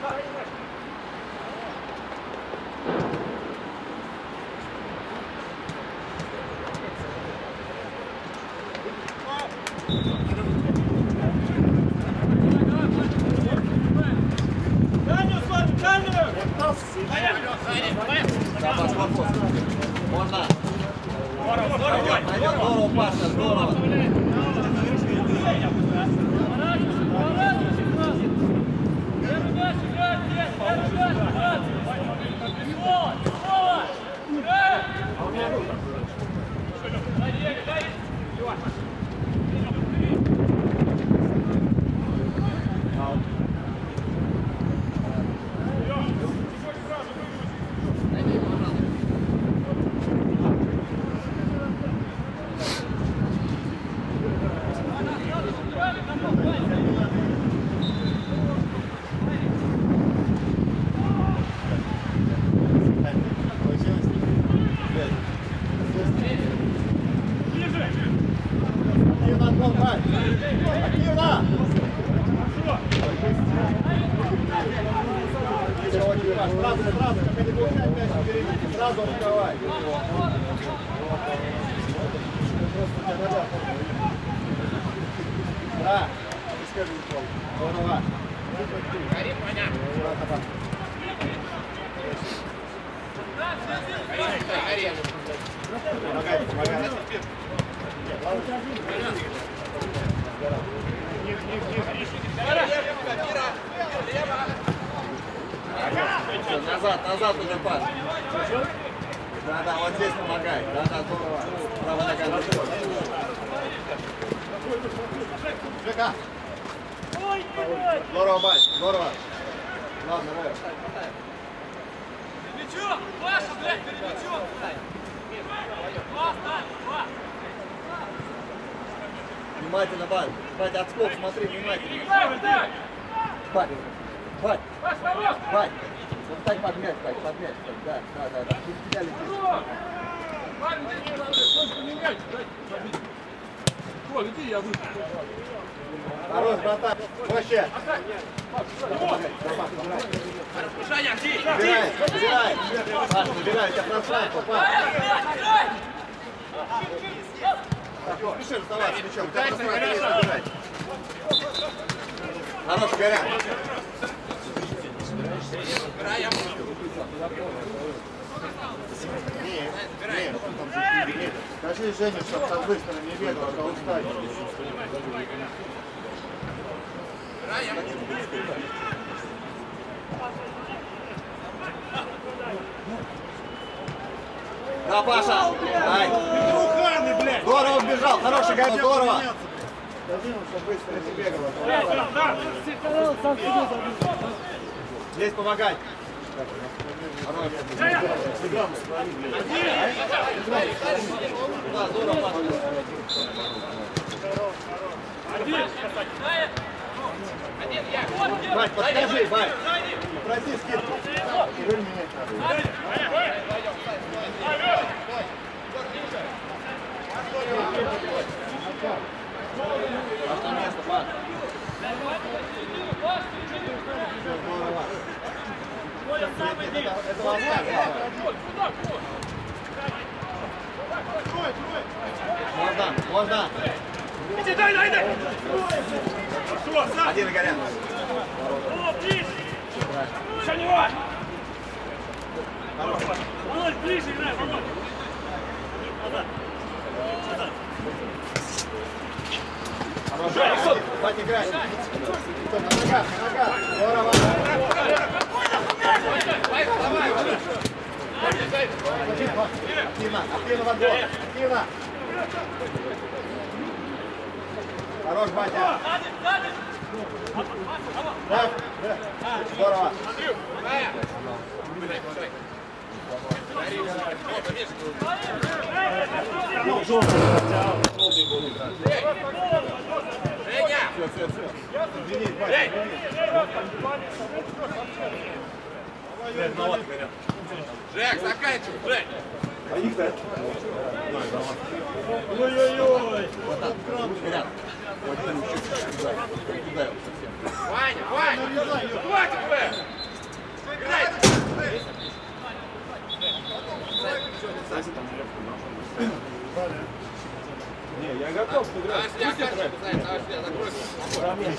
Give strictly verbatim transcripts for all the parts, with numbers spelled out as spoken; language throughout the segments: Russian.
Можно. Найдет здорово, Паша, здорово. Сразу открывай. Да, скажи, здорово. Гори, понятно. Гори, Помогай, помогай. Назад, назад уже пас. Да, да, вот здесь помогай. Да, да, здорово. Правая нога. Жека. Здорово, Бать, здорово. Ладно, Рэй. Перемечу! Паша, блядь, перемечу! Два, два, два! Внимательно, Бать. Бать, отскок, смотри, внимательно. Бать, Бать, Бать. Вот так под мяч, Бать, под мяч. Да, да, да, да. Без тебя летишь. Парень, тебе надо только не мяч, блядь. О, лети, я выйду. Хорош, братан. Проще. Женя, жди! Забирай, забирай. Паш, забирай, у тебя пространство, Паш. Не спеши расставаться с мячом, у тебя пространство есть забирать. Хорош, Горян. Нет, нет, нет. Скажи Жене, чтобы там быстро не бегал, а то устать. Да, Паша! Дай! Здорово убежал! Хороший гол! Здорово! Скажи ему, чтобы быстро не бегал. Здесь помогать! Да, здорово, Паша! Бать, подскажи, Бать! Проси скидку! Теперь менять надо. А что место, Бать? Это возможно. Можно, можно. Иди, дай, дай, дай! Один Игорян. О, ближе! Еще не важно! Володь, ближе играй, Володь! Назад! Назад! Хорошо, Бать, играй. На ногах, на ногах. Здорово. Давай, давай! Активно, активно в отбор. Активно. Хорош, Батя. Да, да. Здорово. Все, все, все. Извини, Батя, извини. Жек, заканчивай, Жек! А их, да? Ой-ой-ой! Вот так, ребят. Вот так, чуть-чуть туда. Туда совсем. Ваня, Ваня! Хватит, Ваня!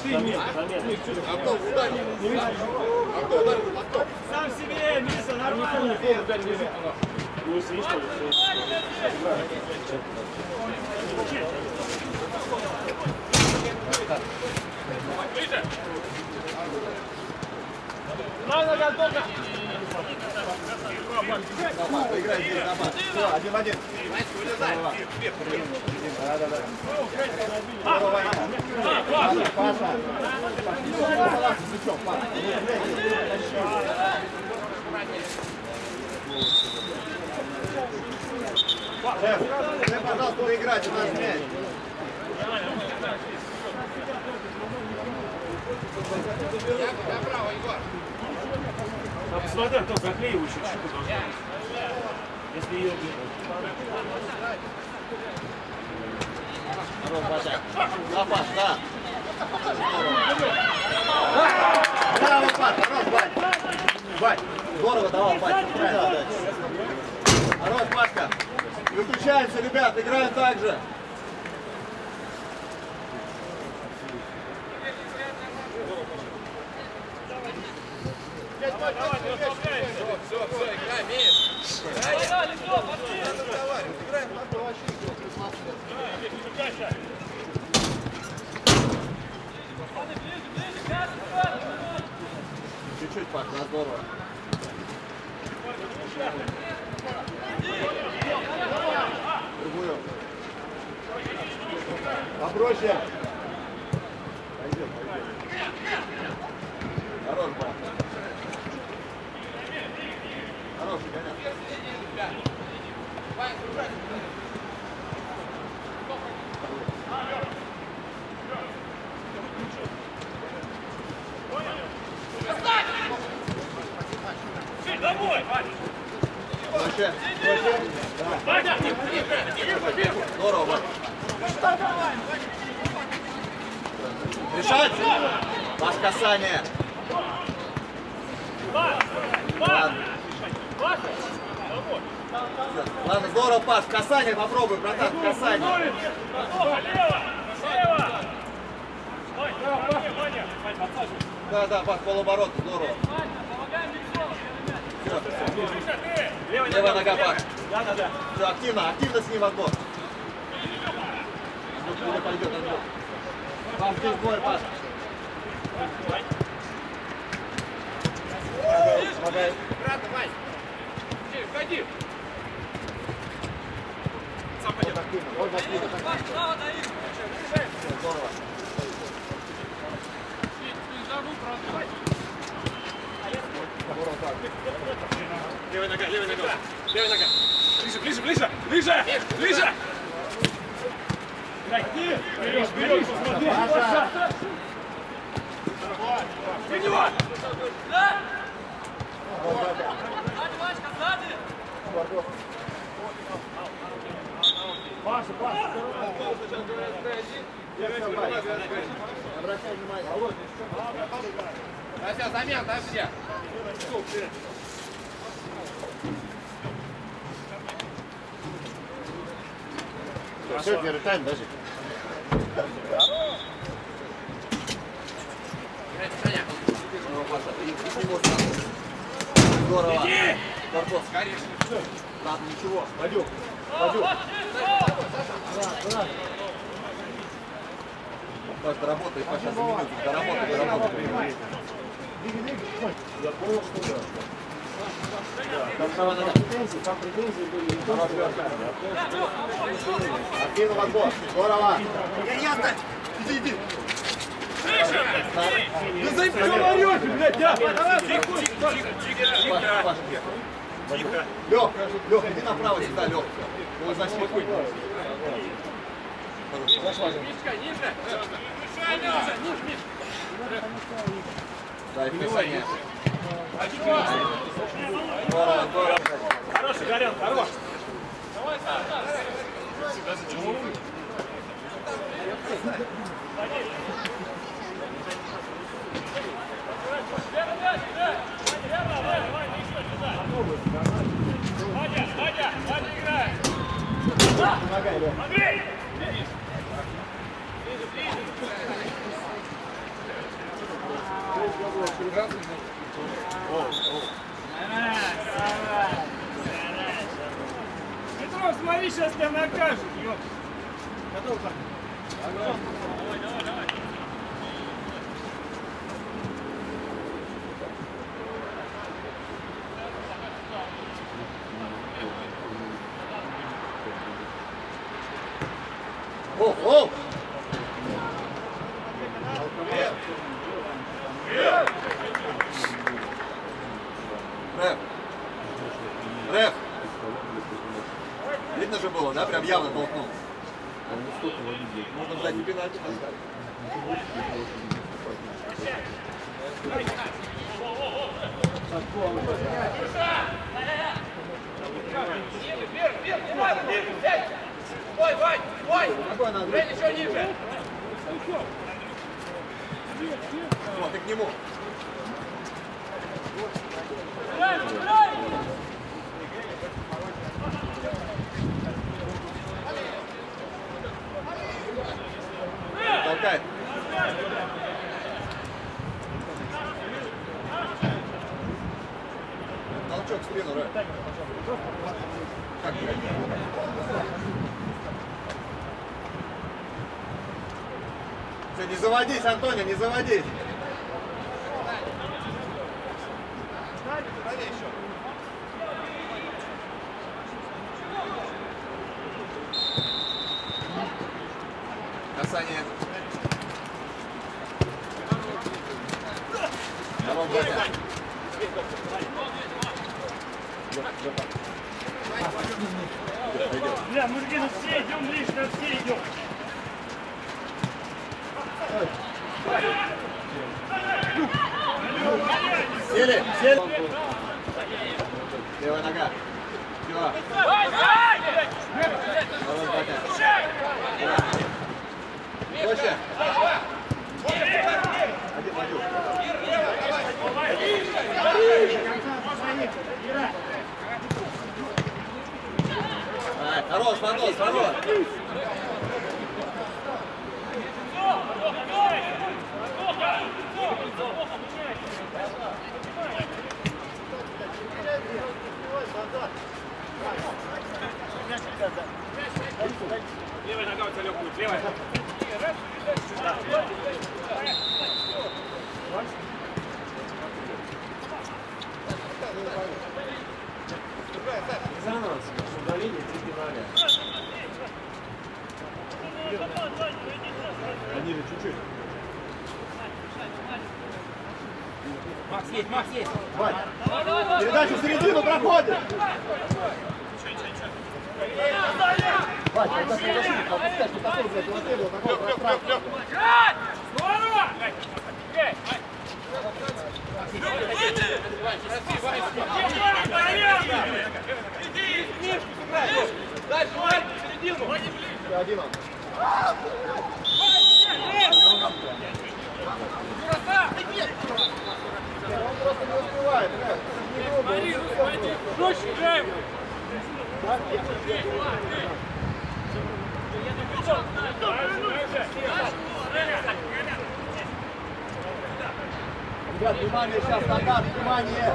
Антон, ударь. Антон, ударь. Антон. Сам себе, Миша, нормально. Ладно, готовка. Играй здесь, на бат. Все, один в один. Да, да, да. Паша, Паша. Шеф, пожалуйста, доиграть, у нас мяч. Направо, Егор. Посмотри, кто заклеивает чуть-чуть. Если ее... Хорош, Паша. Да, Паш, да. Браво, Паш, хорош, Бать. Бать, здорово давал, Бать. Хорош, Пашка. Выключаемся, ребят, играем так же. Все, все, все, играй, Миш. Играй, играем, надо вообще Чуть-чуть, Паш, на здорово. Другую. Попроще. Пойдем, пойдем. Хорош, Паш. Хороший, конечно. Домой! Проще. Да. Здорово, Вань. Решать! Пас касание. Ладно. Ладно, здорово, пас. Касание попробуй, братан, касание. Да, да, пас, полуоборот, здорово. Все, все. Левая нога, пас. Да, да, да. Все, активно, активно с ним отбор. Куда пойдет отбор? Пас, здесь двое, пас. Помогай. брат, давай. Входи. Сам пойдет. Ой, активно. Здорово. Левая нога, левая нога. Левая нога. Ближе, ближе, ближе, ближе, ближе. Берешь, берешь, посмотри. Бери его. Паша, Паша. Обращай внимание. Да, все, замена, да, все. Все, первый тайм даже. Здорово. Корпус. Ладно, ничего. Пойдем. Пойдем. Паш, доработай, Паш, сейчас за минуту. Доработай, доработай. Я понял, что да. Там претензии, там претензии были. Откинул отбор. Здорово. Ясно. Иди, иди. Да за что орете, блядь, я? Тихо, тихо, тихо, тихо. Лёх, Лёх, иди направо сюда, Лёх. Его защитник. Мишка, ниже. Да, и касание. Здорово, здорово. Хороший, Горян, хорош. Вадя, Вадя, Вадя играет. Помогай, Лёх. Андрей! Петров, смотри, сейчас тебя накажут. Готов, парень? О, о! Рэп. Рэп. Видно же было, да? Прям явно толкнул. Можно дать не пенальти поставить. Ой, Вань, Вань! Спокойно, Андрей. Еще ниже! Вот, ты к нему. Толкает. Толчок в спину, Рэп. Как играть? Все, не заводись, Антоня, не заводись. Касание. Давай, Батя. Бля, мужики, ну все идем ближе, на все идем. Сели, сели. Левая нога. Все. Давай, Батя. Проще. Один, один. Ай, хорош, понос, понос. Левая нога у тебя легкая будет, левая. Занос, удаление, три пеналя. Они же чуть-чуть. Макс есть, Макс есть! Вань, передачу в середину проходит! Вань, когда ты зашли, попускай, что такое, блядь, вот это, вот такое пространство. Здорово! Дальше, Вань, в середину! Все, один он. Он просто не успевает, блядь. Смотри, смотри, проще играем! Ребят, внимание, сейчас стандарт, внимание!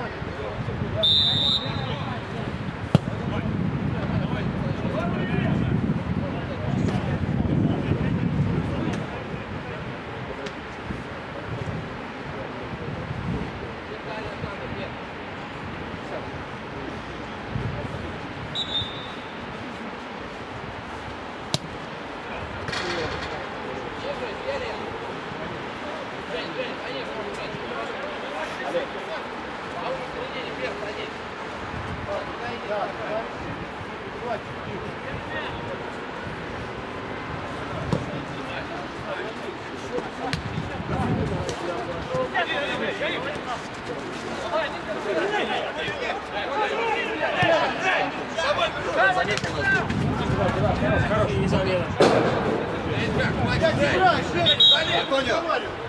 Хороший, не замена. Антонио!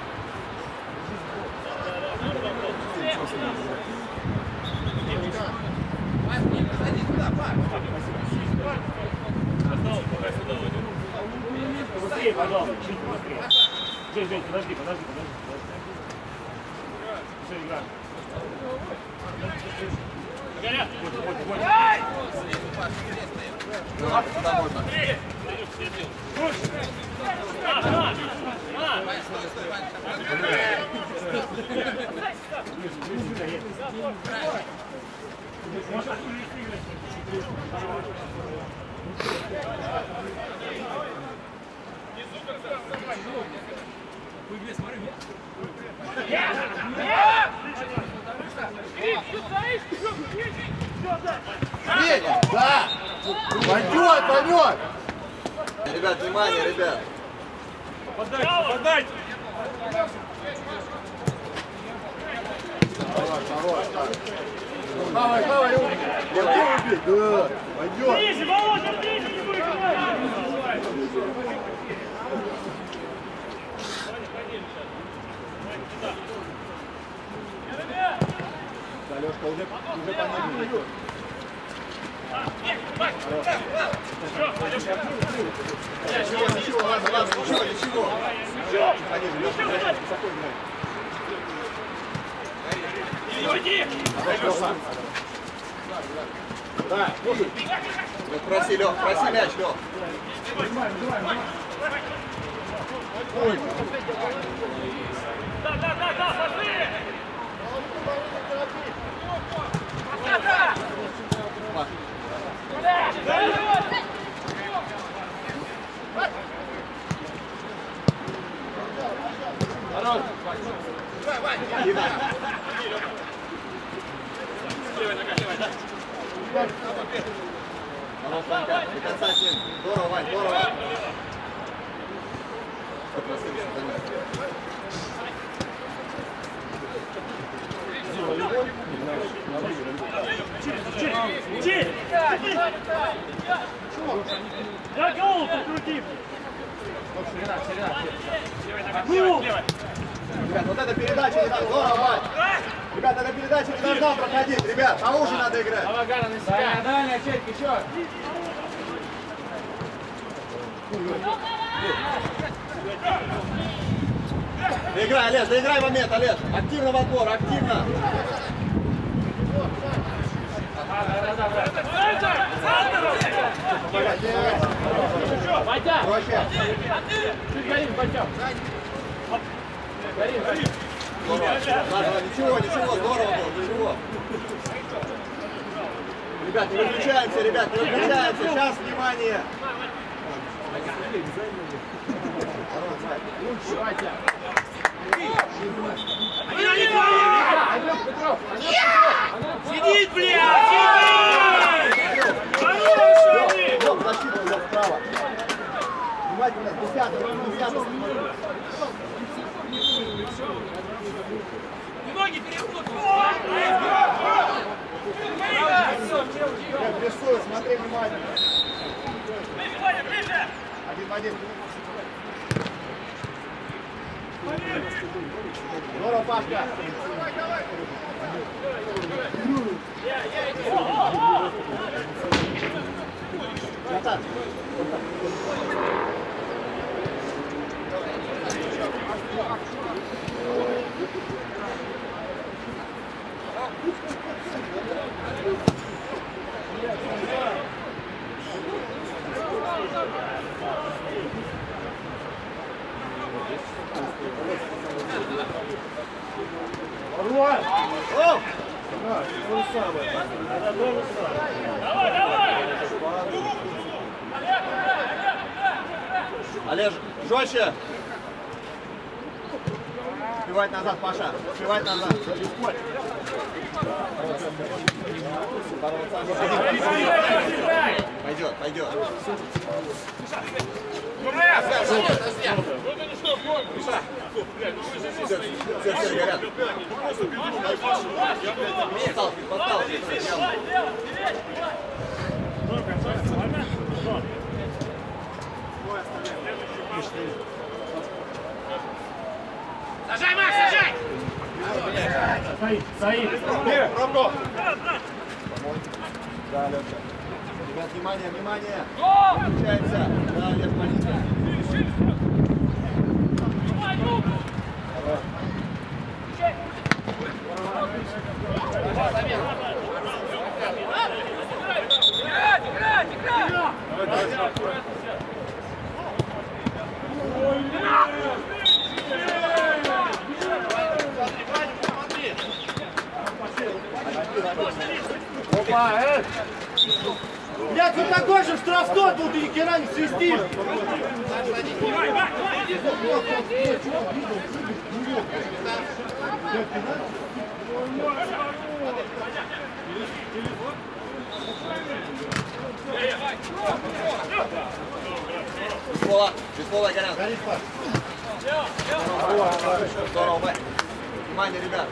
Быстрее, пожалуйста, чуть быстрее. Жень, Жень, подожди, подожди, подожди. Все, игра. Ну, сюда можно. Федя, да! Пойдет, пойдет! Ребят, внимание, ребят! Подайте, подайте! Давай, давай, Люк! Левый убить, да! Пойдет! Ближе, Володя, ближе, не будь! Алешка уже, уже пониже. Ничего, ничего, ладно, ладно, ничего, ничего. Пониже, Леша, высоко играй. Да, слушай. Лёх, проси, Лёх, проси мяч, Лёх. Да, да, да, да, пошли! Хорош! Давай, Вань! Левая нога, левая, да? Хорош, Ванька, до конца с ним. Здорово, Вань, здорово. Чисть! Я голову покрути! Ну! Ребят, вот эта передача не должна, здорово, Вань! Ребят, эта передача не должна проходить, ребят, поуже надо играть. Авагана на себя, дальняя челька, еще! Доиграй, Олеж, доиграй момент, Олеж. Активно в отбор, активно. Батя! Проще. Чуть горим, Батя! Горим, горим! Ладно, ничего, ничего, здорово было, ничего. Ребят, не выключаемся, ребят, не выключаемся. Сейчас, внимание. Лучше, Батя! Сидит, бля! Сидит! Лёх, защита, Лёх, справа. Внимательно, десятый, десятый. Ноги переход! Лёх, рисуй, смотри внимательно. Один в один. Здорово, Пашка. Назад. Давай, давай! Олеж, жестче. Успевать назад, Паша. Успевать назад. Пойдет, пойдет. Все, все, все, горят. Подсталки, подсталки. Сажай, Макс, сажай! Стоит, стоит! Пробку! Да, Лёша. Ребят, внимание, внимание! Включаемся! Да, Олег, молитва. Играть, играть! Опа, э! Блядь, вот такой же штрафной был, ты ни хера не свистишь! Беслова, Беслова, Горян. Здорово, Б. Внимание, ребят.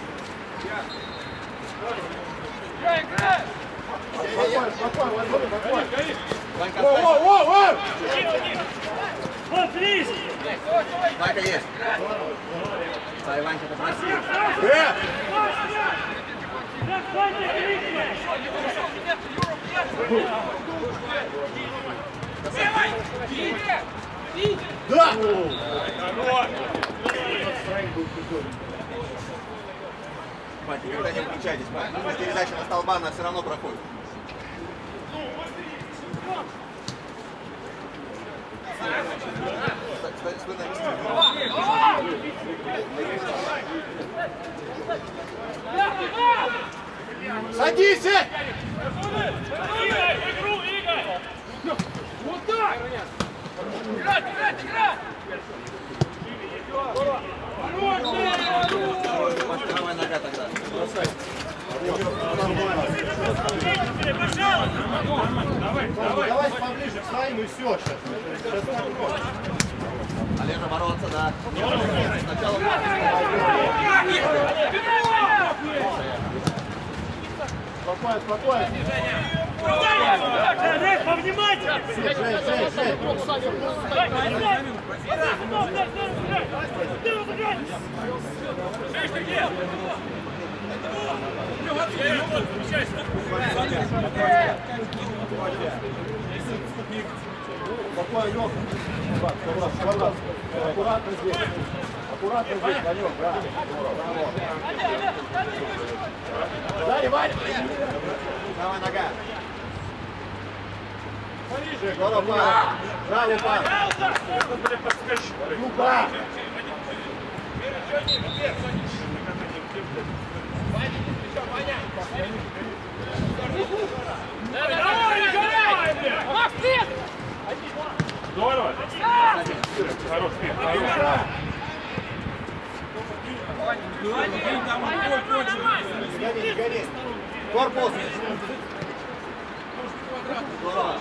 Спокойно, спокойно, спокойно. Ванька, О, о, о, о! Ванька есть. Дай, Ванька, попроси. Э! Да! Мать, никогда не выключайтесь, мать. Передача на столба, она все равно проходит. Кстати, спина вести. Садись! Вот так! Играть, играть, играть! Мастеровая нога тогда. Давай поближе к своим и все сейчас. Олежа, бороться, да. Сначала... Спокойно, спокойно. Повнимательнее! Жень, Жень, Жень. Спокойно, Лёха. Аккуратно здесь. Аккуратно здесь, Ванёк, да. Дай, Ваня! Давай, нога. Здорово, пас. Браво, пас. Ну-ка. Здорово! Хорош, хорош! Не гони, не гони. Корпус. Здорово.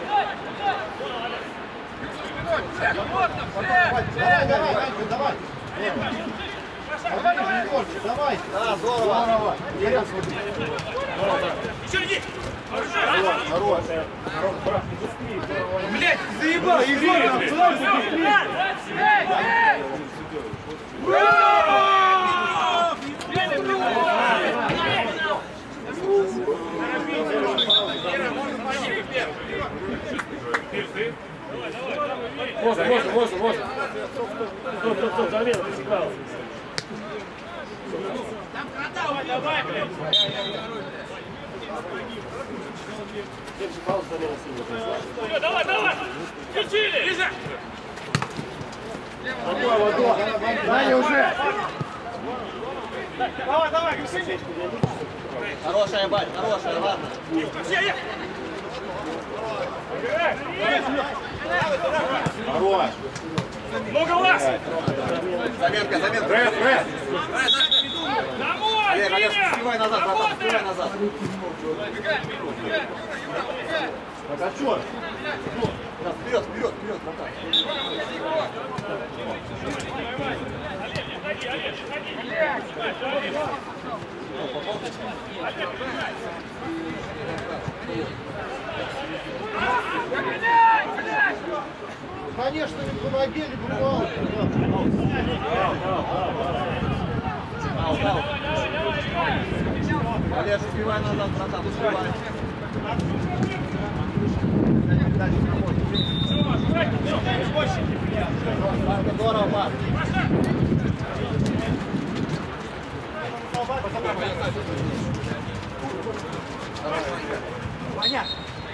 Давай, давай, Ванька, давай. Давай, давай, Егорчик, давай. Да, здорово. Здорово. Елена, смотри. Еще иди! Хорош, хорош. Блять, заебал! Можно, можно, можно, можно. Стоп, стоп, стоп, замена, ты сыграл. Давай, давай, блядь! Давай, давай! Включили! Лиза! Водой, водой. Даня уже. Давай, давай, греши! Хорошая, бать, хорошая, ладно. Хорош. Много вас! Заметка, заметка. Рэд, рэд. Домой, Олег, Олег, Диня! успевай назад, братан, успевай назад. Так, а чё? Вперед, вперед, вперед, братан. Олег, Олег, Олег! Конечно, не по ноге, не по голову. Ау, ау. Олег, успевай назад, братан, успевай. Здорово, пас. Понятно.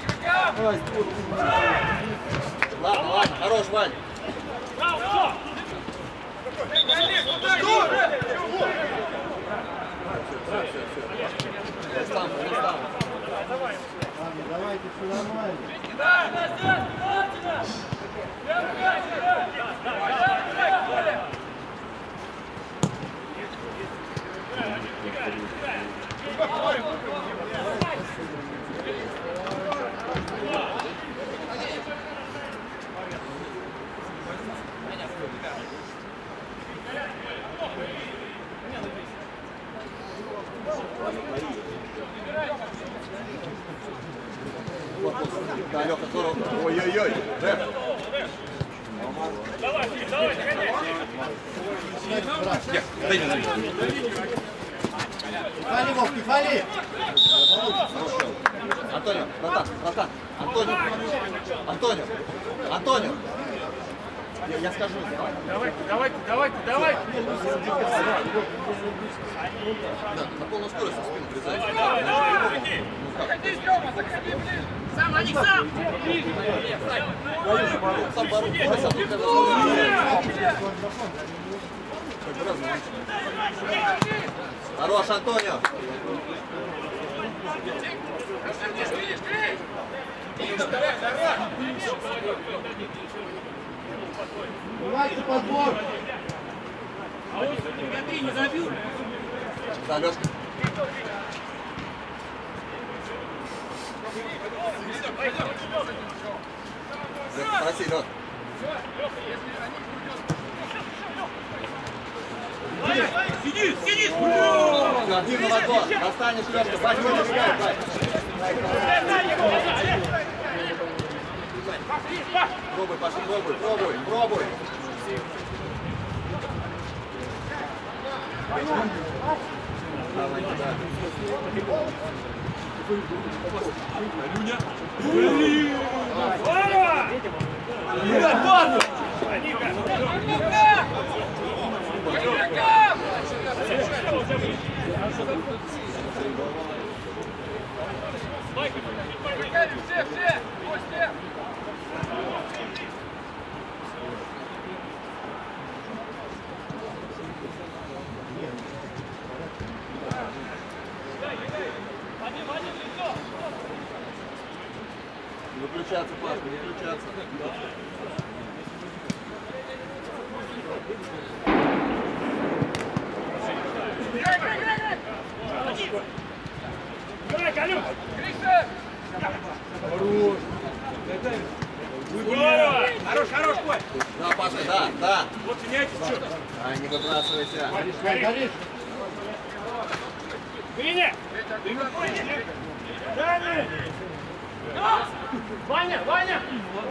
Ладно, ладно, хорош, Вань. Сам, сам. Давайте, все нормально. Да, Лёха, здорово. Ой-ой-ой. Рэп. Давай, давай, догоняй. Кефали, Вов, кефали! Антонио, братан, братан. Антонио. Антонио. Антонио. Я, я скажу. Давайте, давайте, давайте, давайте. Да, на полную скорость со спину врезается. Давай, давай, заходи. Заходи, Тёма, заходи, блин. Сам, Аник, сам. Сам боролся, сам только хорош, Антонио. Давайте подбор! Смотри, не забил. Да, Лёшка. Проси, Лёш. Сиди, сиди. Один молоко. Достанешь, Лёшка. Бать, не убегай, бать. Пробуй, пошли, пробуй, пробуй, пробуй. Давай, да. Люня. Здорово! Люня, тоже! Все, все! Гости! Не выключаться, Паш, не выключаться. Давай, Галюк! Гриша! Хорош! Здорово! Хорош, хорош, Коль! Да, Паша, да, да. Вот меняйте, что? Ай, не выбрасывайся. Горишь, горишь! Гриня! Дани! Ваня, Ваня!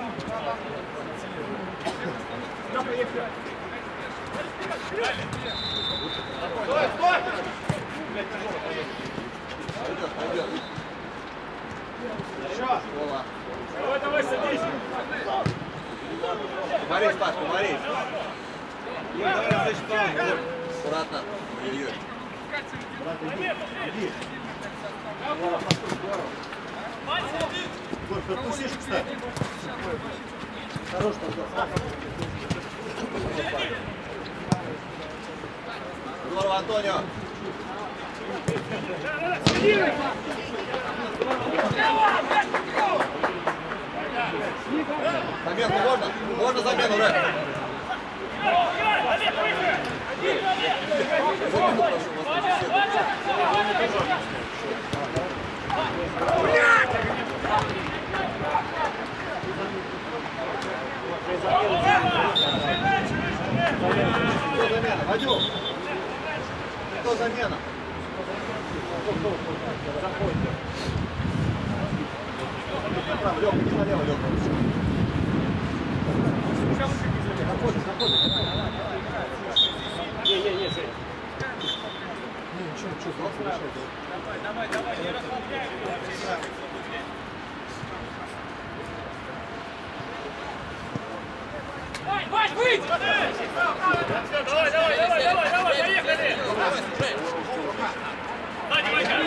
Стой, стой! Пойдет, пойдет. Школа. Давай, давай, садись! Поморись, Паш, поморись. Аккуратно. Ой-ой-ой. Вот, пропустишь, кстати. Хорош, пожалуйста. Здорово, Антонио. Замену можно? Можно замену, Рэп? Замену прошу Кто замена? Вадюк! Кто замена? Заходите. Направо, Лёха, не налево, Лёха. Заходи, заходи. Не-не-не, Жень. Не, ничего, ничего, Давай, давай, давай, не расслабляйся. Вань, Вань, выйди! Давай, давай, давай, давай, давай, поехали! Сзади, Ванька!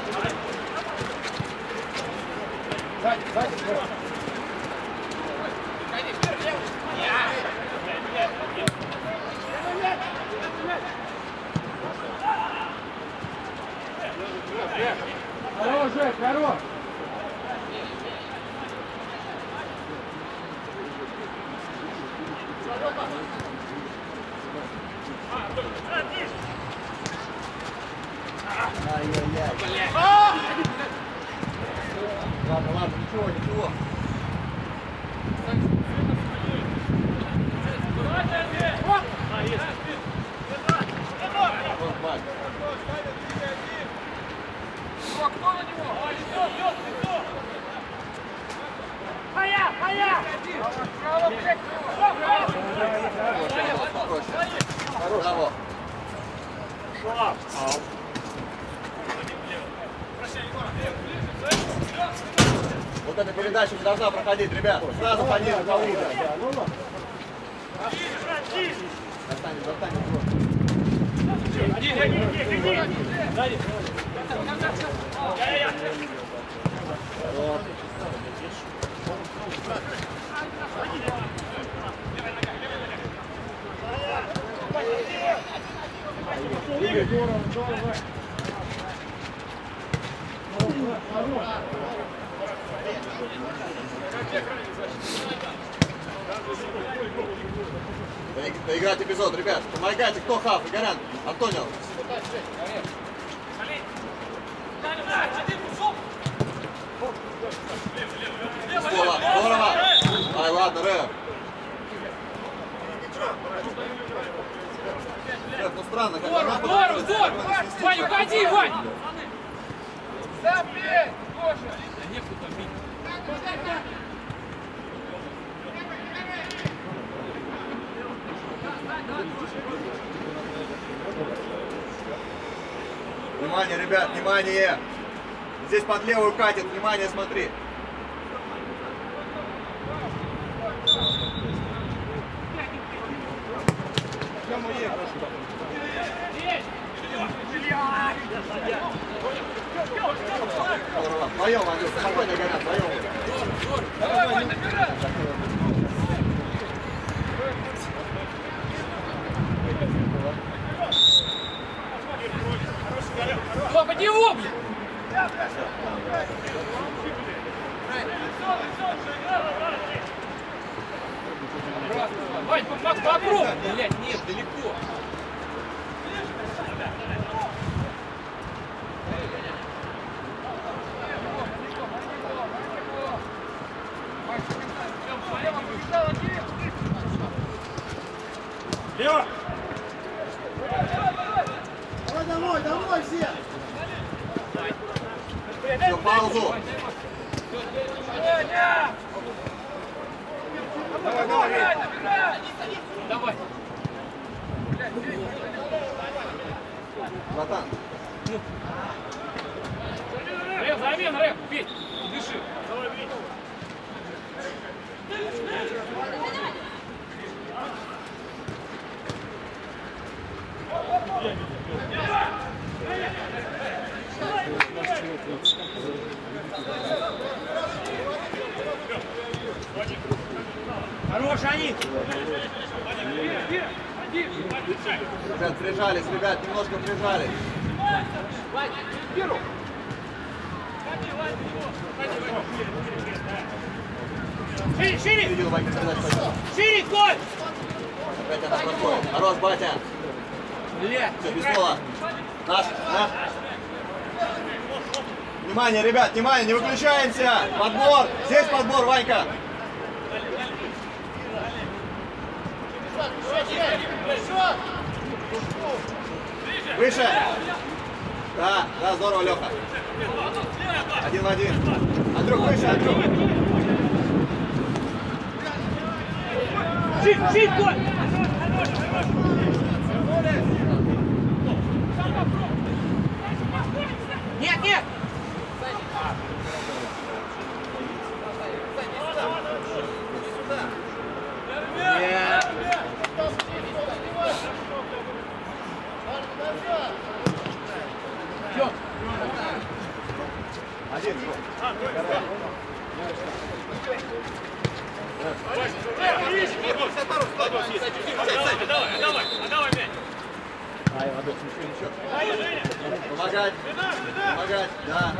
Сзади, сзади, сзади. Yeah. Жек, хорош! Ай-яй-яй. Ладно, ладно, ничего, ничего. Вот, Вань. Кто на него? Моя, моя! Браво. Вот эта передача не должна проходить, ребят. Сразу пониже, пониже. Достанем, достанем. Иди, иди, иди, иди! Сзади! Я-я-я! Доиграть эпизод, ребят. Помогайте, кто хав? Игорян, Антонио. Здорово, здорово. Ай, ладно, Рэм. Рэм, ну странно, как Здорово, здорово, здорово! Вань, уходи, Вань! Сам бей! Гоша! Да некуда бить. Внимание, ребят, внимание! Здесь под левую катит, внимание, смотри. Здорово. Вдвоем, Андрюх, спокойно, Горят, вдвоем. Давай, Вань, набирай! Поди его, блин! Вань, Макс, попробуй! Блядь, нет, далеко. Лева! Давай домой, домой все! Все, паузу. Давай, давай, давай. Братан. Рэп, замена, рэп, Петь, дыши. Хорош, они! Ребят, прижались, ребят, немножко прижались. Шире, шире! Видел, Ванька, передачу пойдет. Шире, Коль! Опять она проходит. Хорош, батя. Блядь! Все, без пола. Наш, наш. Внимание, ребят, внимание, не выключаемся. Подбор. Здесь подбор, Ванька. Выше. Да, да, здорово, Леха. Один в один. Андрюх, выше, Андрюх. Шире, шире, Коль! Нет, нет! Нет. Все. Один. Давай, давай, давай мяч. Помогать. Помогать, да.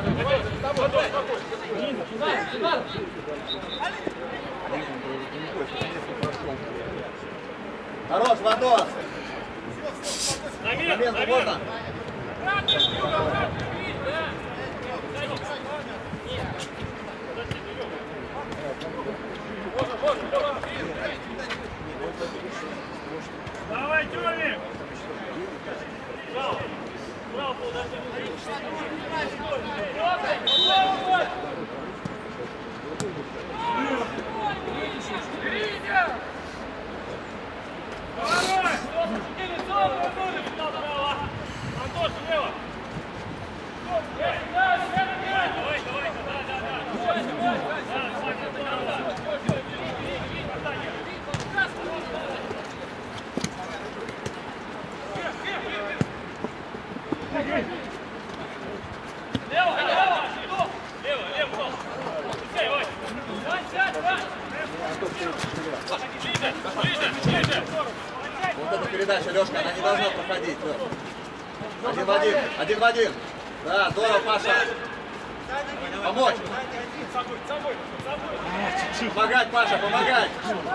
Хорош, Владос. Момент, можно? Давай, Тёмик! Браво! Браво, подожди! Антош, слева! Давай, давай, да, да, да! Лево, лево! Лево, лево! Пускай, Вась! Вась, сядь, Вась! Ближе, ближе, ближе! Вот эта передача, Лёшка, она не должна проходить. Лёш. Один в один, один в один. Да, здорово, Паша. Помочь. Помогать, Паша, помогать.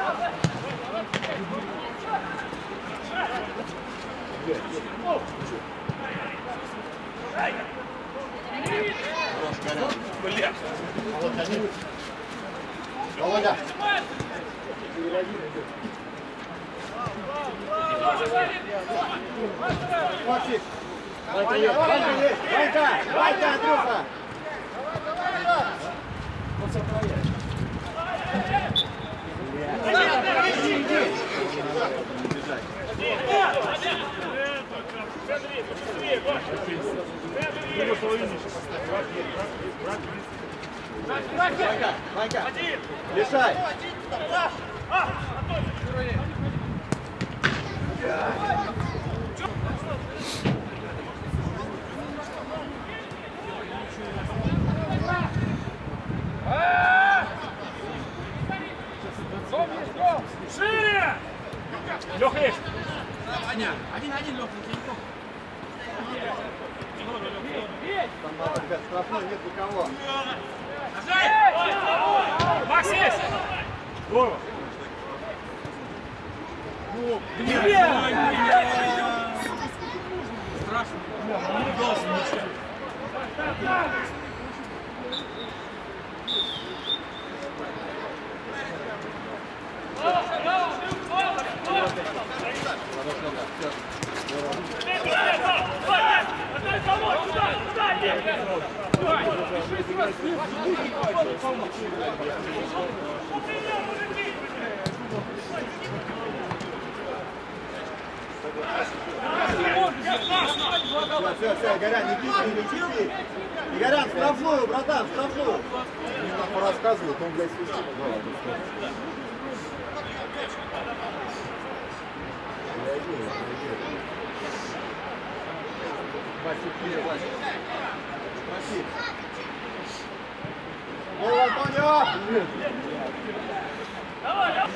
Бля! Володя. Максик. Ванька есть, Ванька есть. Ванька, Ванька, Андрюха. Ванька, Ванька, решай. Шире! Лёха есть! Один-один, Лёха, Там надо, ребят, штрафной нет никого. Макс есть! Здорово! страшно. Не должен ничего. Все, все, Игорян, не кипи, не кипи. Игорян, штрафную, братан, штрафную. Мне там рассказывают, он, блядь, свистит. Вася, Вася. Спроси. О, Антонио! Давай, давай!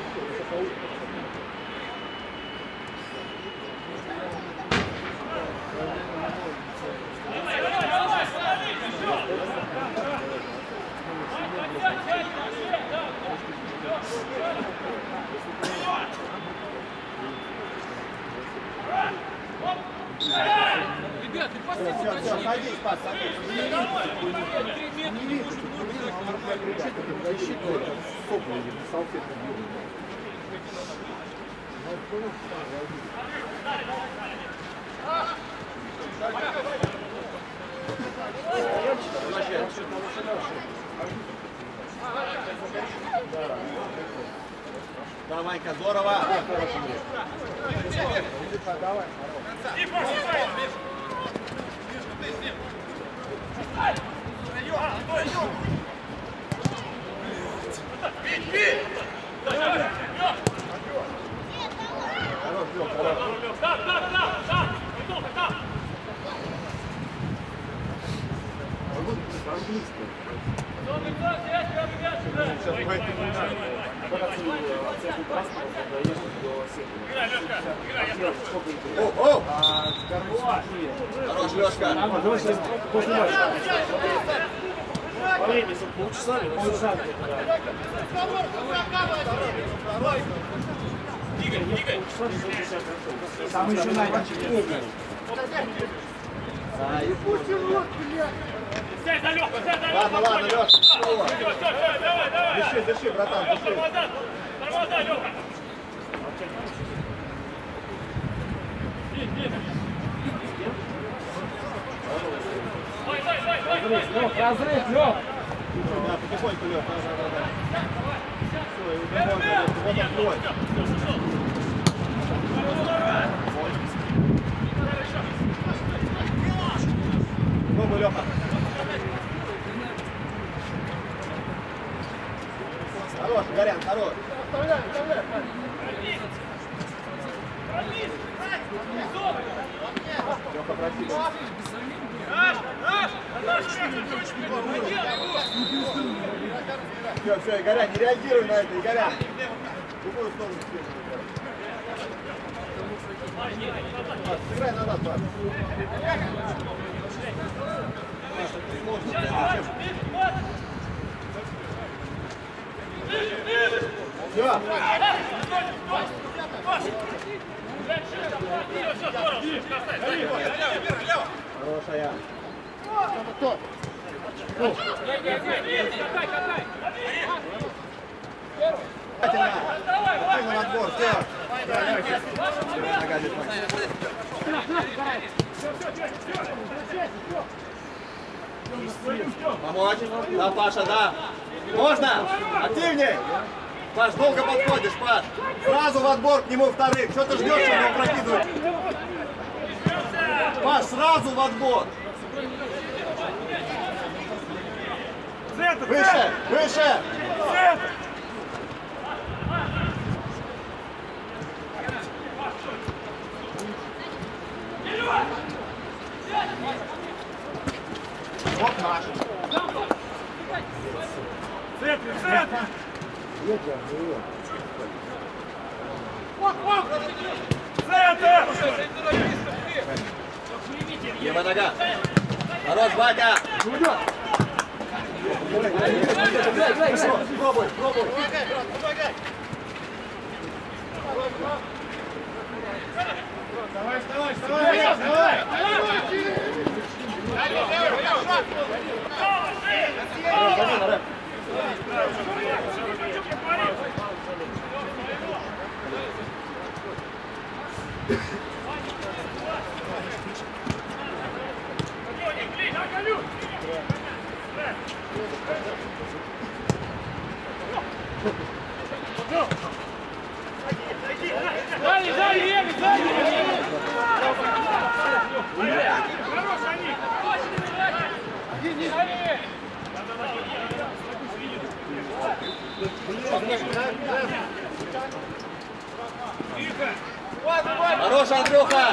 Ребят, ты Все, все, все, садись, Пас, садись. не вижу. Да, Ванька, здорово. Давай. Так, так, так, так! Там! О, о! Хорош, Лёшка. Давай сейчас после матча. По времени полчаса или полчаса. Двигай, двигай. Там еще на Да, и пусть. Сядь за Лёху, сядь за Лёху. Ладно, ладно, Лёш. Все, все, все, давай, давай. Дыши, дыши, братан, дыши. Тормоза, тормоза, Лёха. Давай, давай, давай, давай, давай. разрыв, Лёх. Да, потихоньку, Лёш. Все, и домой, вот он твой. Пробуй, Лёха. Хорош, Горян, хорош. Оставляй, оставляй. Лёха, проси. Все, все, Игорян, не реагируй на это, Игорян. В любую сторону Паш, сыграй на нас, Паш. Все. Хорошая. Кто? Давай на отбор, все. Нога летает. Помочь? Да, Паша, да. Можно? Активней. Паш, долго подходишь, Паш. Сразу в отбор к нему вторых. Что ты ждешь, что его прокидывать? Паш, сразу в отбор. Выше, выше. Вот наш. Центр, центр! Центр! Левая нога. Хорош, Батя. Пробуй, пробуй. Давай, вставай, вставай, вставай. Дали, дали, Егор, дали! Хорош, они! Хорош, Андрюха.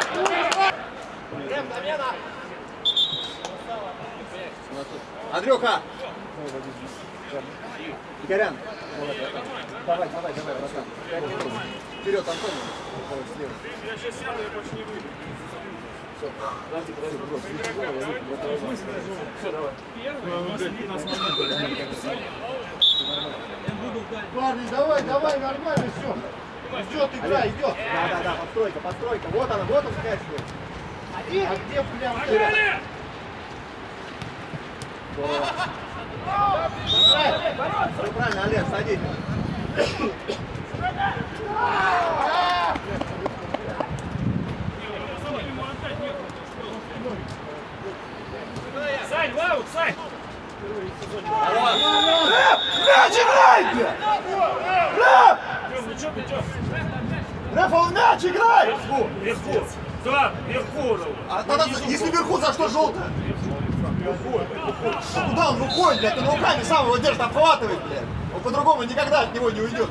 Андрюха. Игорян. Давай, давай, давай, братан. Вперед, Антон. Я сейчас сяду, я больше не выйду. Все, давай. Парни, давай, давай, нормально, все. Идет игра, идет. Да, да, да, подстройка, подстройка. Вот она, вот он скачивает. А где прям? Погнали! Все правильно, Олег, садись. Сань, в аут, Сань! Хорош. Мяч играй! Рэп! Ну что ты, что? Рэфа, в мяч играй! Вверху, вверху! Да, вверху! А тогда, если вверху, за что желтое? Куда он рукой, блядь? Он руками сам его держит, обхватывает, блядь. Он по-другому никогда от него не уйдет.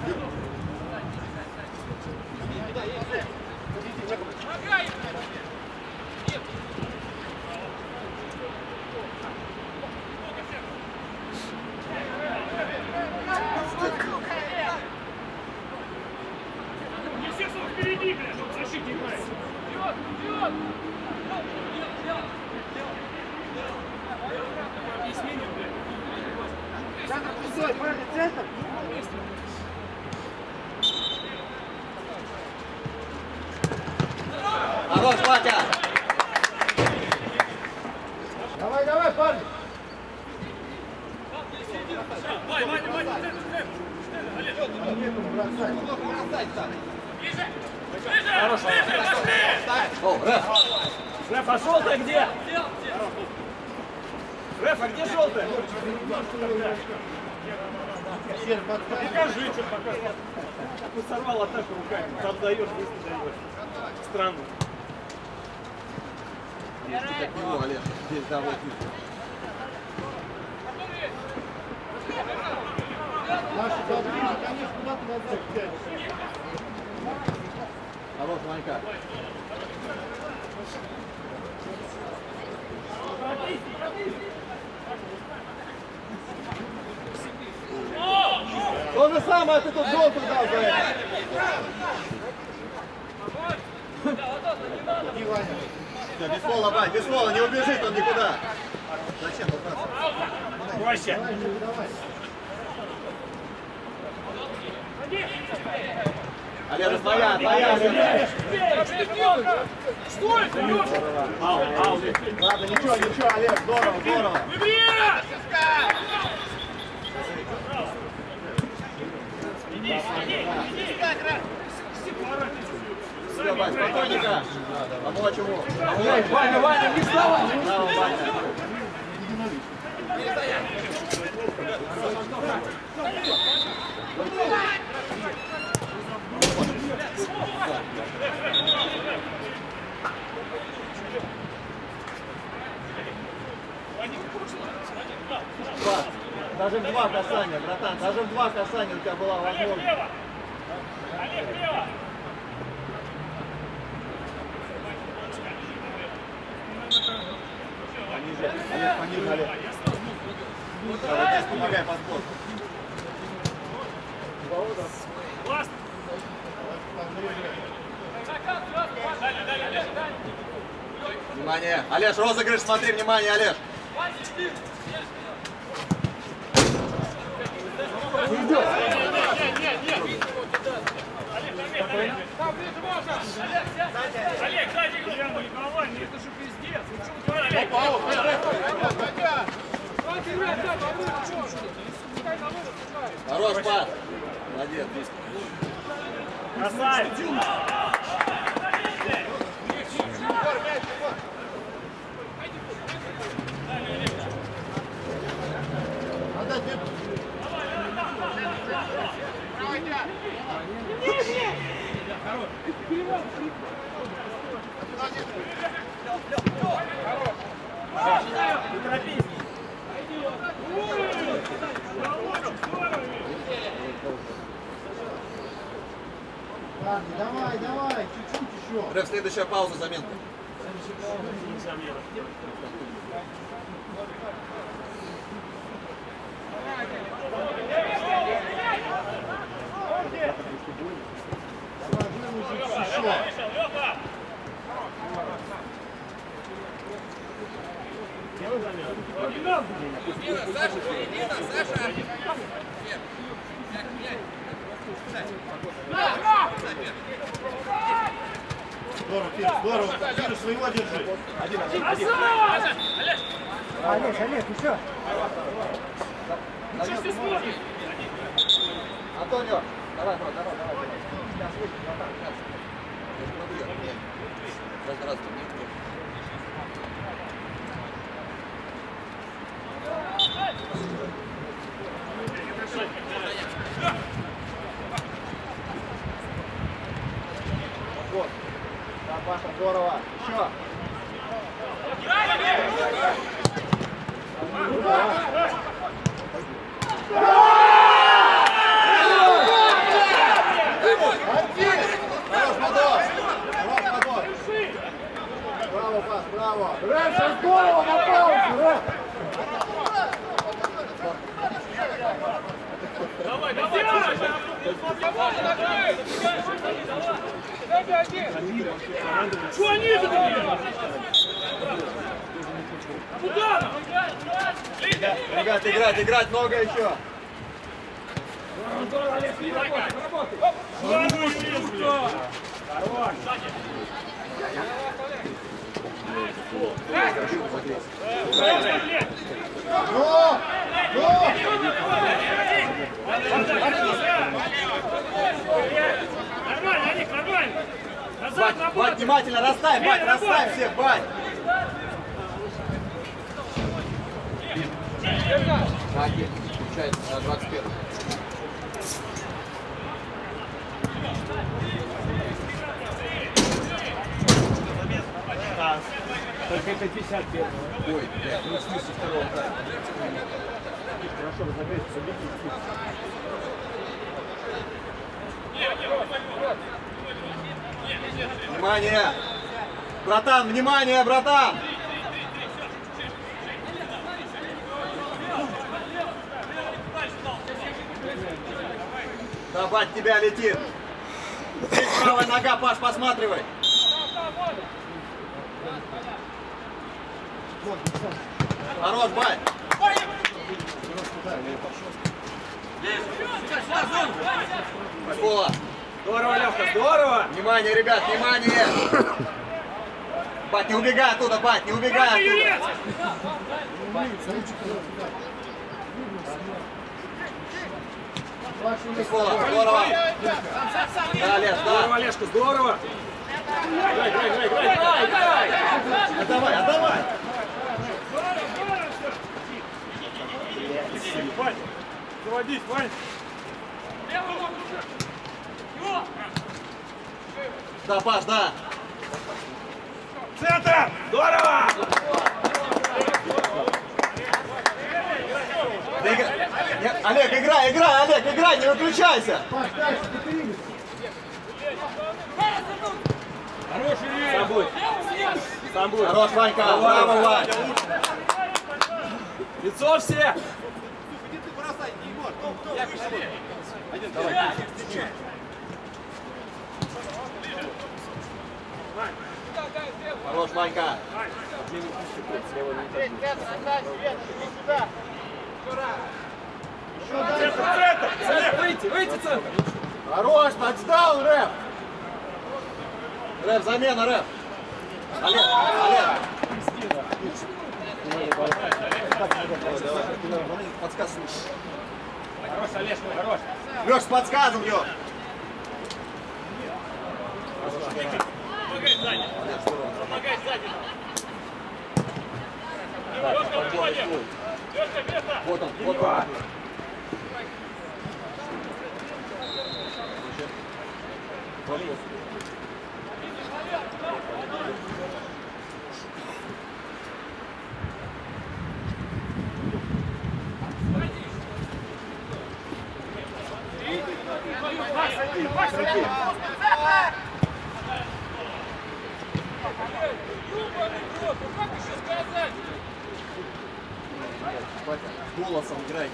Косой, парни, центр. Хорош, Ватя! Давай, давай, парни. Вань, Вань, Вань, Хорошо. О, Рэф! Рэф, а желтая где? Рэф, а где желтая? Покажи, что покажи. Ты сорвал атаку руками. Там даешь, здесь не даешь. Странно. Здесь ты как него, Олег. Здесь, да, вот видишь. Наши подвижи, конечно, куда-то назад пять. Хорош, Ванька. То же самое, ты тут желтую дал за это. Иди, Ваня. Все, без фола, Вань, без фола, не убежит он никуда. Зачем пытаться? Проще. Давай, Юрий, давай. Олег, твоя, твоя, Олег. Что это, Леша? Ау, ау. Ладно, ничего, ничего, Олег, здорово, здорово. Все, Вань, спокойненько. Помочь ему. Помочь. Ваня, Ваня, не вставай. Браво, Ваня. Два. Даже в два касания, братан, даже в два касания у тебя была возможность. Олег, лево! Пониже, Олег, пониже, Олег. Да, вот здесь помогай подбор. Класс! Внимание. Олеж, розыгрыш, смотри, внимание, Олеж. Идет. Олег, сзади! Яна, Николай, ну это же пиздец! Ну что вы творите? Хорош, пас. Молодец. Красавец. Отдай, ты. Не торопись. Парни, давай, давай, чуть-чуть еще. Рэф, следующая пауза, заменка. Давай, вынесем еще. Здорово, Кир, здорово. Кир, своего держи. Один, один, один. Олег, Олег, еще. Антонио, давай, давай, давай, давай. Сейчас выйдет, братан, сейчас. Я же могу ехать. Раз, раз, нет, нет. Вот. Да, Паша, здорово. Еще. Хорош, подор. Хорош, подор. Браво, пас, браво. Рэм, здорово на паузу, Рэм. Давай, давай! Что они это делают? Куда? Ребят, играть, играть, много еще. Но! Но! Нормально, Ник, нормально. Назад, Бать, работай. Бать, внимательно, расставь, Бать, расставь всех, Бать. Бать, включается на двадцать первый. Только это пятьдесят первый. Ой, блядь, ну в смысле второго тайма. Хорошо, разобрать, Внимание! Братан, внимание, братан! Да, Бать, тебя летит. Здесь правая нога, Паш, посматривай. Хорош, Бать. Школа. Здорово, Лёха, здорово! Внимание, ребят, внимание! Бать, не убегай оттуда, Бать, не убегай оттуда! Школа, здорово! Да, Леш, Здорово, да! Олежка, здорово! Играй, играй, играй, играй, играй, играй! Отдавай, отдавай! Вань, заводись, Вань! Да, Паш, да! Центр! Здорово! Да игра... Не, Олег, играй, играй, Олег, играй, не выключайся! Сам будет. Сам будет. Хорош, Ванька, браво, Вань! Лицо все! Хорош, Ванька! Центр, центр! Центр, выйти, выйти, центр! Хорош, тачдаун, Рэп! Рэп, замена, Рэп! Олег, Олег! Подсказ слушай. Хорош, Олежка, хорош! Лёш, с подсказом, Лёш! Помогай сзади. Помогай сзади. Лёшка, выходим. Лёшка, место. Вот он, вот он. Голосом играйте.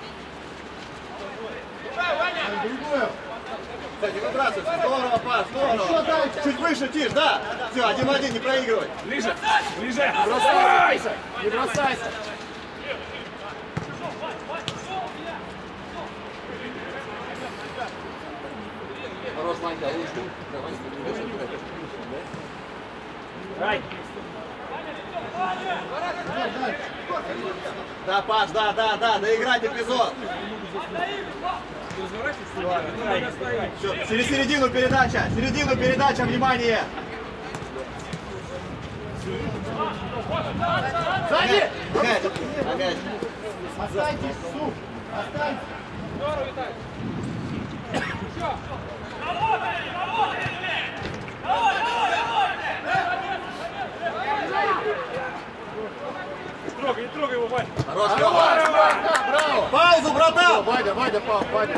Кстати, выбрасывайся. Здорово, Паш, здорово. Чуть выше, Тиш, да? Все, один-один, не проигрывай. Ближе, ближе! Не бросайся! Не бросайся! Хорош, Ванька, лучше. Давай, Рай! да, Паш, да, да, да, доиграть эпизод. Все, через середину передача, середину передача, внимание. Сзади! Мяч, а мяч. Останьтесь, суп! Останьтесь! Не трогай, не трогай его, Вань! Хорош, Лёха. Браво! Паузу, братан. Вадя, Вадя, пап, Вадя.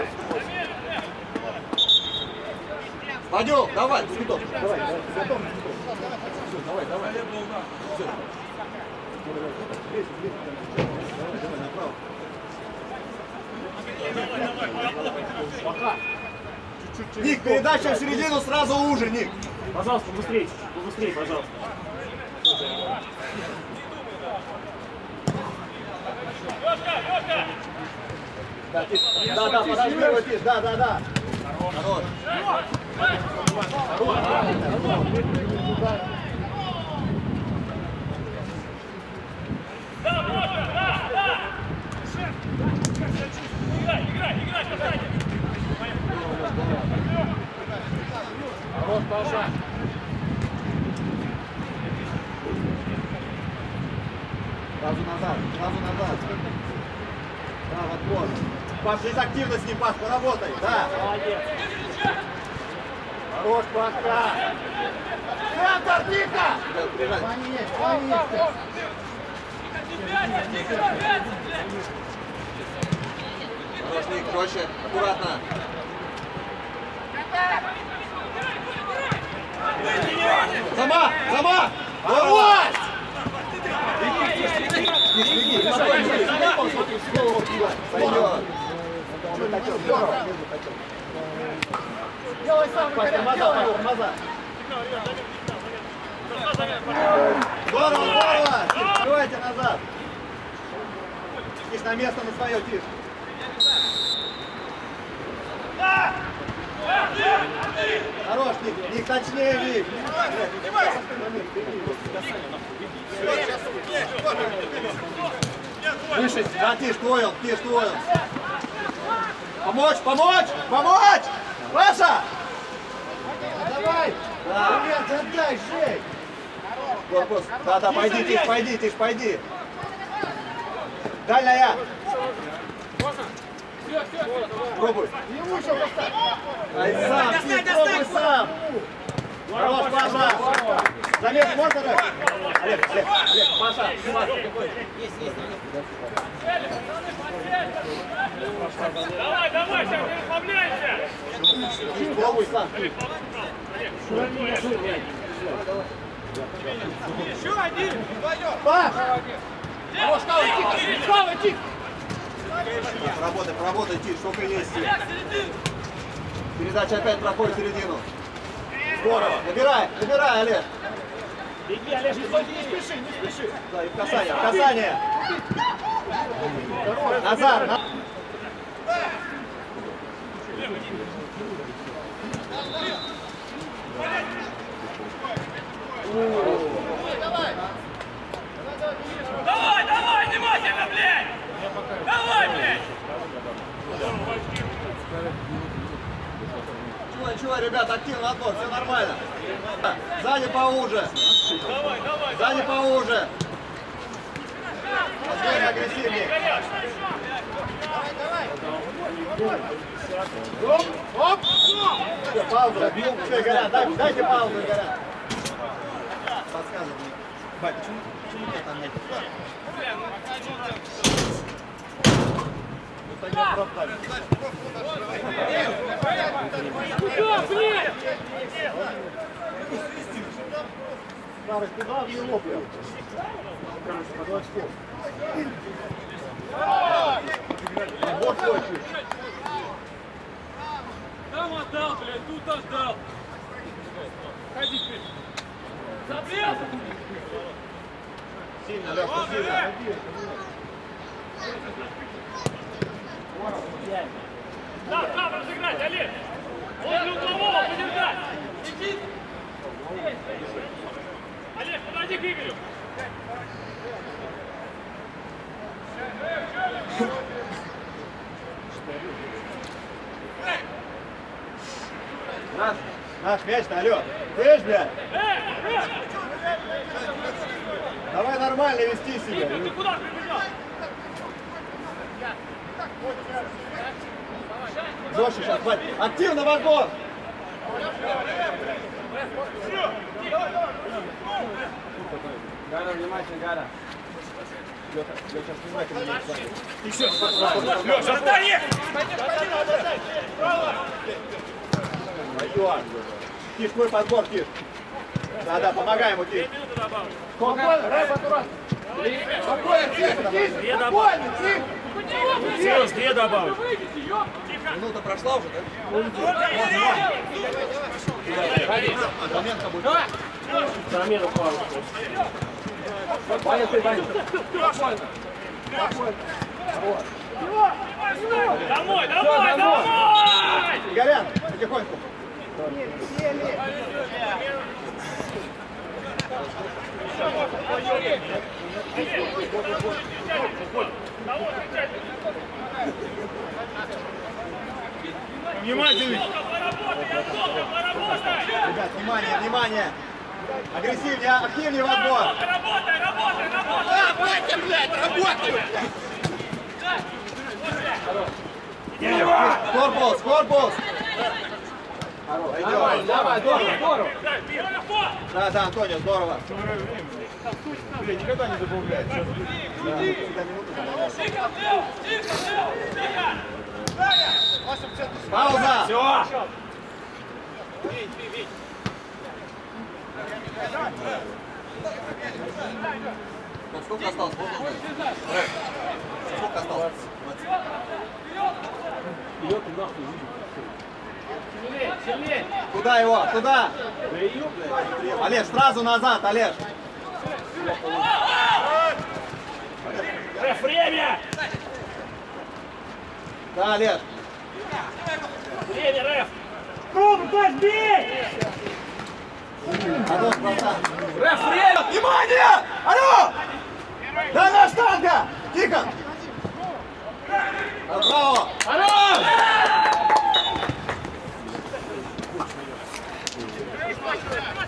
Вадюк, давай, ты готов. Давай, давай, готов. Все, давай, давай. Все. Пока. Ник, передача в середину сразу уже, Ник. Пожалуйста, быстрее, быстрее, пожалуйста. Да, Тиш. Да, да, подожди его, Тиш. Да, да, да. Хорош. Да, можно, да, да! Играй, играй, играй, касайся! Хорош, Паша. Сразу назад, сразу назад. Да, вот вот. Паш, здесь активно с ним, Паш, поработай. Да. Молодец. Хорош, Пашка. Центр, тихо! Понять, понять. Хорош, Ник, проще, аккуратно. Сама, сама! Давай! Беги, беги, спокойно, беги. Пойдет. Делай сам, Паша, Игорь, тормоза, делай. тормоза. Здорово, здорово! Открывайте назад. Тиш, на место, на свое, Тиш. Хорош, Ник, Ник, точнее, Ник. Выше, да, Тиш, твой он, Тиш, твой он. Помочь, помочь, помочь! Паша! Давай! Да. Привет, отдай, Жень! Корпус, да, да, пойди, Тиш, пойди, Тиш, пойди. Дальняя. Пробуй. Ему еще поставь! Ай, сам, Тиш, пробуй сам. Хорош, Паша. Замес можно дать? Олег, Олег, Олег, Паша, Паша. Давай, давай, сейчас не расслабляйся! Тиш, пробуй сам. Еще один! Паш! Хорош, Кава, тихо! Кава, тихо! Поработай, поработай, Тиш, сколько есть. Передача опять проходит в середину. Здорово. Набирай, набирай, Олег. Беги, Олег, не спеши, не спеши! Да, и в касание, в касание. Назад. на- Давай, давай, внимательно, блядь! Давай, блядь! Ничего, ничего, ребят, активно отбор, все нормально. Сзади поуже. Давай, давай, Сзади поуже. Отбор агрессивнее. Оп, оп! Все, пауза. Все, Игоря, дай, дайте паузу, Игоря. Подсказывай. Бать, почему, почему тебя там нет? Ну, тогда оправдали. Куда, блядь? Старый, куда в него прям? Под очком. Вот хочешь. Там отдал, блядь, тут отдал. Ходи вперед. Забрел! Сильно, Лёшка, сильно. Да, да, разыграть, Олег! Возле углового подержать! Иди! Олег, подойди к Игорю! Наш, наш мяч-то, алло. Слышь, блядь? Давай нормально вести себя. Игорь, ты куда прибежал? Жестче сейчас, хватит. Активно в отбор. Гара, внимательно, Гара. Лёха, Лёха, сейчас внимательно. Еще! Леша, отдай! Пойдём. Тиш, твой подбор, Тиш. Да, да, помогай ему, Тиш. Спокойно, рэп аккуратно. Спокойно, тихо, тихо, спокойно, тихо. Сереж, две добавлю. Минута прошла уже, да? Заменка будет. Замена пару. Ваня, ты, Ваня. Спокойно. Спокойно. Вот. Домой, домой, домой! Игорян, потихоньку. Внимательный. Ребят, внимание, внимание. Агрессивнее, активнее в отбор. Работай, работай, работай! Работай, блядь, работай! Корпус, корпус. Пойдем. Давай, здорово, здорово. Да, да, Антонио, здорово. Блин, никогда не добавляет. Сейчас будет. Да, всегда минуту добавляет. Пауза. Все. Ну, сколько осталось? Сколько осталось? Сильнее, сильнее. Куда его? Туда. Олеж, сразу назад, Олеж. Реф, время! Да, Олеж. Время, Реф! Пробуй, Паш, бей! Адон, братан. Реф, время! Внимание! Алло! Да, на штанга! Тихо! Браво! Алло!